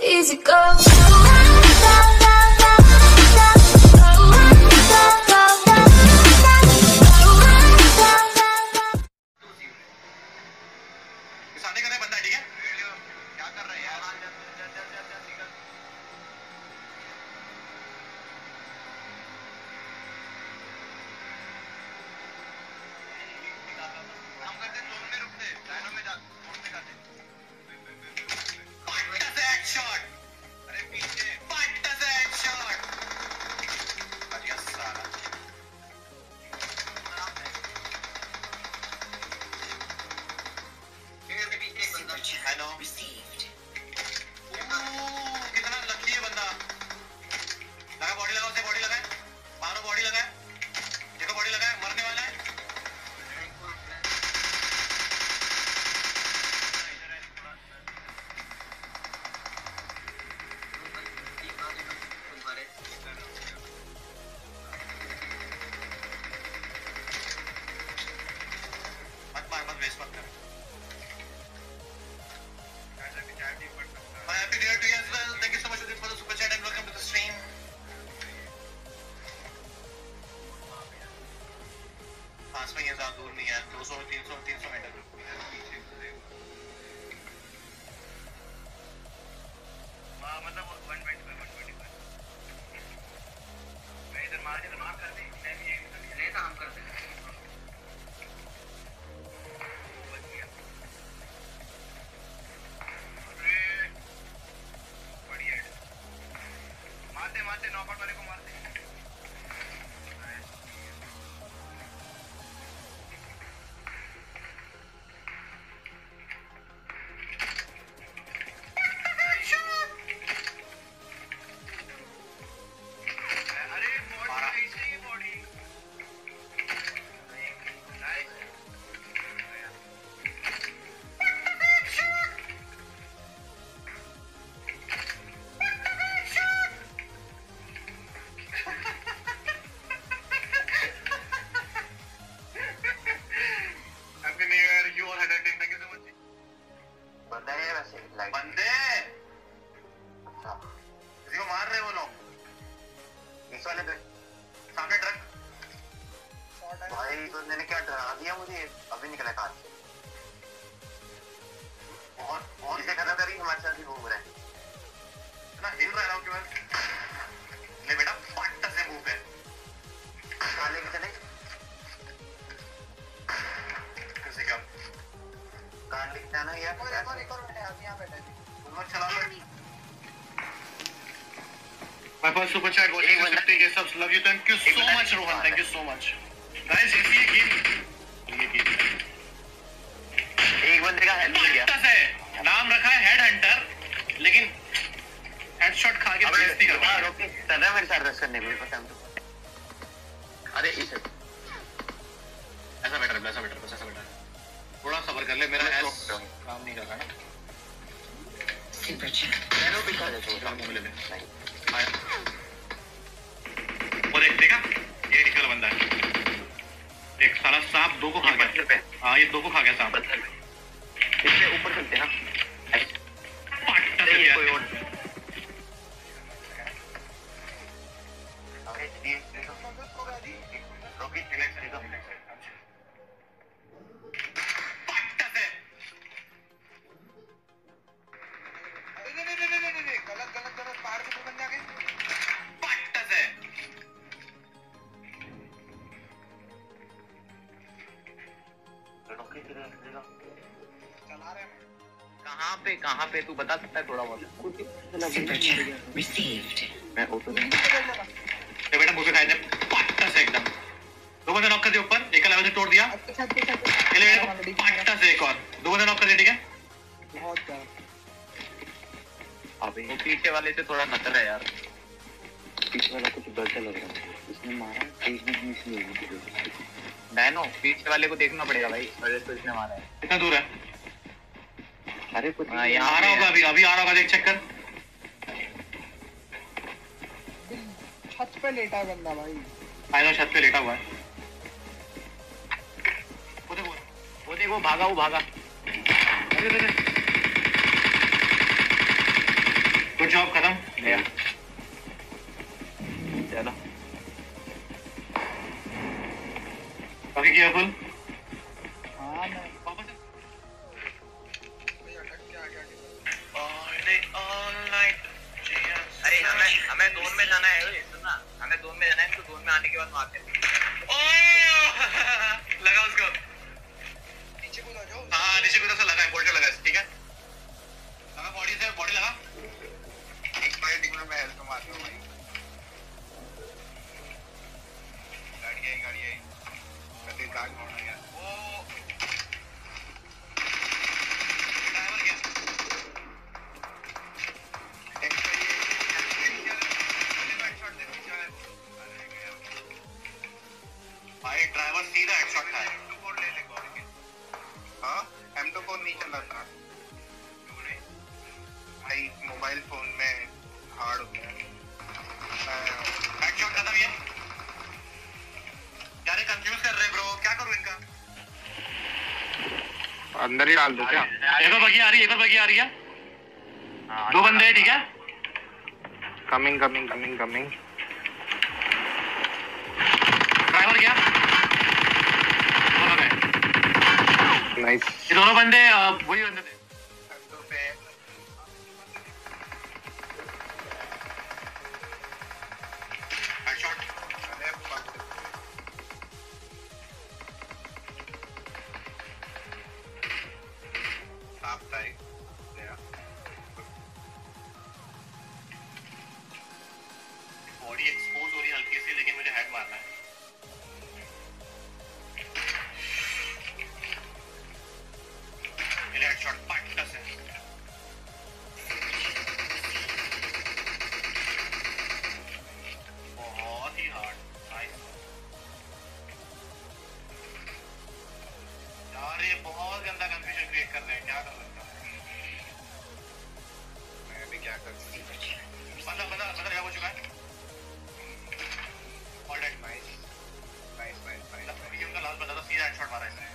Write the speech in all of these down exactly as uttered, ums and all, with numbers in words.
easy go. सामने का बंदा ठीक है क्या कर रहे हैं यार हम करते जोन में रुकते डायनो में जा जोन में जाते पट्टा से हेडशॉट अरे पीछे पट्टा से हेडशॉट बढ़िया सारा हेलो कितना लकी है बंदा लगा बॉडी लगाओ उसे बॉडी लगाए मारो बॉडी लगाए देखो बॉडी लगाए मरने वाला है मत मार मत वेस्ट मत कर Happy New Year to you as well. Thank you so much for the super chat and welcome to the stream. पास में ये ज़्यादा दूर नहीं है दो सौ तीन सौ तीन सौ मीटर हाँ मतलब one twenty five one twenty five मैं इधर मार इधर मार कर दे मैं भी यही नहीं था हम करते हैं मारते मारते नॉकआउट वाले को मारते अरे बॉडी कैसे ये बॉडी बंदे अच्छा किसी को मार रहे वो लोग इस वाले पे सामने ट्रक भाई तो मैंने क्या डरा दिया मुझे अभी निकला कार से बहुत बहुत से खतरा करी हमारे साथ ही घूम रहे हैं ना हिल रहा है कि मैं ले बेटा पट्टा से मुंह पे काले के चले किसी का कार लिखता है ना यार और एक और एक और बैठे आप यहां बैठे तुम लोग चला लो My first super chat goes to fifty K subs. Love you. Thank you so much, Rohan. Thank you so much. Guys, ये गेम ये गेम एक बंदे का हेड मिल गया से नाम रखा है हेड हंटर लेकिन हेडशॉट खा के बेइज्जती करवा रहा है रोके सदा मेरे साथ रश करने को पता है अरे इस ऐसा बेटर ऐसा बेटर ऐसा बेटर थोड़ा सब्र कर ले मेरा एस काम नहीं कर रहा है सुपर चैट मैंने भी कहा था छोटा मामले में आया वो देख देखा ये निकल बंदा है एक साला सांप दो को खा गया हां ये दो को खा गया सांप इससे ऊपर चलते हैं पट्टा से कोई और अरे जी रोकी रिलैक्स एकदम गलत गलत गलत पहाड़ के बन जाके पट्टा से चला रहे हैं कहां पे कहां पे तू बता सकता है थोड़ा बहुत रिसीव्ड मैं ऑटो दे बेटा मुझे खाए दे पट्टा से एकदम दो बंदे नॉक कर दिए ऊपर एक लेवल से तोड़ दिया चले पट्टा से एक और दो बंदे नॉक कर दिए ठीक है बहुत अबे वो पीछे वाले से थोड़ा खतरा है यार पीछे वाला कुछ गलत लग रहा है इसने मारा एक भी मिस नहीं हुई डायनो पीछे वाले को देखना पड़ेगा भाई अरे तो इसने मारा है कितना दूर है अरे कुछ हां यहां आ रहा होगा अभी अभी आ रहा होगा देख चेक कर छत पे लेटा है बंदा भाई आइनो छत पे लेटा हुआ है वो देखो वो देखो भागा वो भागा अरे अरे गुड जॉब, खत्म गया। चलो बाकी किया फुल। हाँ मैं वापस अरे हमें हमें जोन में जाना है, सुनना हमें जोन में जाना है, तो जोन में आने के बाद मारते हैं। लगा उसको नीचे कूदा जाओ। हाँ नीचे कूदा सा लगा है, बोल्ट लगा है, ठीक है लगा बॉडी से, बॉडी लगा एक फाइट टिक में मैं हेल्थ मार दूं भाई। गाड़ी आई गाड़ी आई कभी काट होना यार। वो ड्राइवर गया भाई, ड्राइवर सीधा हेडशॉट था। ले ले गॉल के। हाँ एम टू फोर नहीं चल रहा था भाई, मोबाइल फोन में हार्ड हो गया। हेडशॉट खत्म ये। यार ये कंफ्यूज कर रहे ब्रो, क्या करूं इनका? अंदर ही डाल दो क्या? एक और बगी आ रही है, एक और बगी आ रही है। दो बंदे हैं, ठीक है coming coming coming coming. Driver गया, दोनों गए। नाइस, ये दोनों बंदे वही बंदे थे। हेडशॉट अरे आप टाइप बॉडी एक्सपोज हो रही है हल्की सी, लेकिन मुझे हेड मारना है। हेडशॉट पट्टा से बहुत ही हार्ड। नाइस यार, ये बहुत गंदा कंफ्यूजन क्रिएट कर रहे हैं, क्या कर रहे हैं? मैं भी क्या कर सकता हूं? बंदा बंदा बंदा क्या हो चुका है? Alright nice nice nice nice. ये उनका लास्ट बंदा था, सीधा हेडशॉट मारा इसने।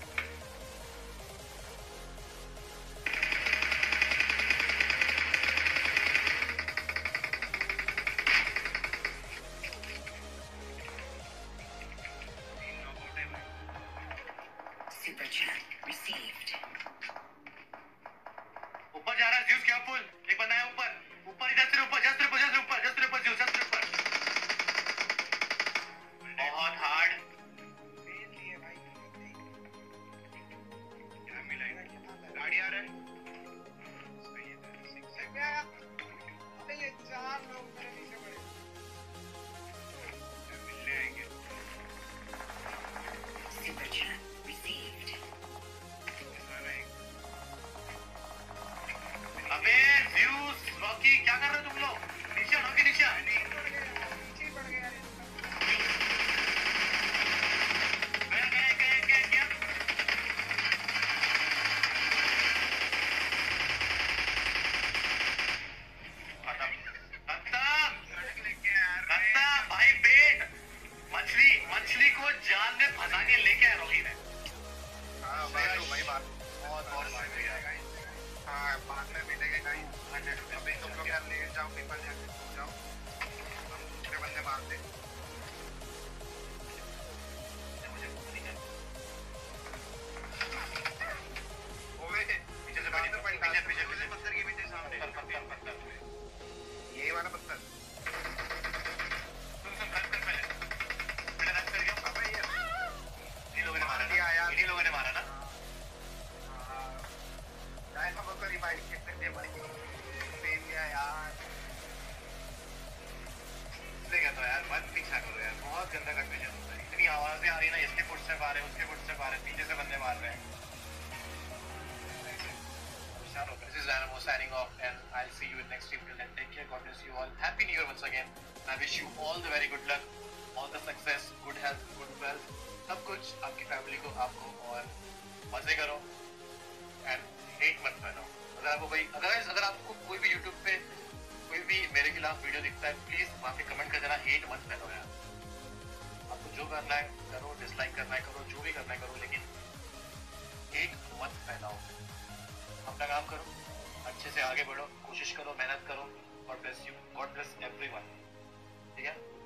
Super chat received. ऊपर जा रहा है ज़्यूस, केयरफुल। एक बंदा है ऊपर, ऊपर इधर से ऊपर, जस्ट ऊपर जस्ट ऊपर जस्ट ऊपर ज़्यूस, जस्ट ऊपर। बहुत हार्ड फेल दिए भाई। क्या मिला? गाड़ी आ रहा है, सही है। सिक्स से क्या? अबे ये चार लोग मेरे नीचे पड़े, मिलने आएंगे। Super chat received. अबे ज़्यूस, रॉकी, क्या कर रहे हो तुम लोग? नीचे रॉकी, नीचे नीचे पड़ गया। गया गया गया गया गया। खत्म खत्म खत्म भाई। बेट मछली मछली को जाल में फंसा के लेके आया रॉकी ने। हाँ मारो भाई, मारो बहुत बहुत मार दिया। हाँ बाद में भी लगेगा ही। अभी तुम लोग यार लेट जाओ, पेपर जाके सो जाओ, हम दूसरे बंदे मारते। मुझे ओए पीछे से पड़ी, पीछे पीछे पीछे पत्थर के पीछे सामने पत्थर पत्थर ये वाला पत्थर। सुन सुन रन कर पहले, पहले रन कर गया। अबे ये इन लोगों ने मारा ना, इन लोगों ने मारा ना। डायनामो को रिवाइव करते भाई, फेल गया यार। इसलिए कहता हूं यार, मत पीछा करो यार, बहुत गंदा कंफ्यूजन होता है। इतनी आवाजें आ रही है ना, इसके फुटस्टेप आ रहे हैं, उसके फुटस्टेप आ रहे हैं, पीछे से बंदे मार रहे हैं। This is Dynamo signing off, and I'll see you in next stream. Till then, take care. God bless you all. Happy New Year once again. I wish you all the very good luck, all the success, good health, good wealth, सब कुछ आपकी family को, आपको, और मजे करो and hate मत फैलाओ। अगर आपको कोई अगर अगर आपको कोई भी यूट्यूब पे कोई भी मेरे खिलाफ वीडियो दिखता है, प्लीज वहाँ पे कमेंट कर देना, हेट मत फैलाओ यार। आपको जो करना है करो, डिसलाइक करना है करो, जो भी करना है करो, लेकिन हेट मत फैलाओ। अपना काम करो, अच्छा अच्छे से आगे बढ़ो, कोशिश करो, मेहनत करो। God bless you, God bless everyone. ठीक है।